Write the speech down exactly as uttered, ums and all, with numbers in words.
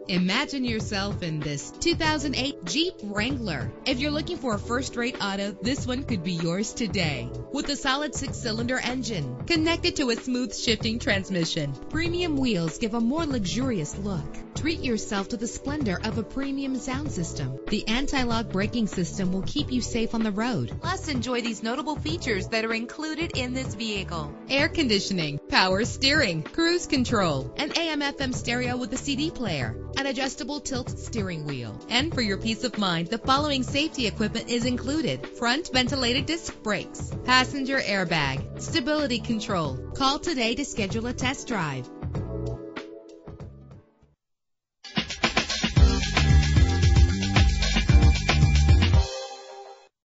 Imagine yourself in this two thousand eight Jeep Wrangler. If you're looking for a first-rate auto, this one could be yours today. With a solid six-cylinder engine connected to a smooth shifting transmission, premium wheels give a more luxurious look. Treat yourself to the splendor of a premium sound system. The anti-lock braking system will keep you safe on the road. Plus, enjoy these notable features that are included in this vehicle: air conditioning, power steering, cruise control, an A M F M stereo with a C D player, an adjustable tilt steering wheel. And for your peace of mind, the following safety equipment is included: front ventilated disc brakes, passenger airbag, stability control. Call today to schedule a test drive.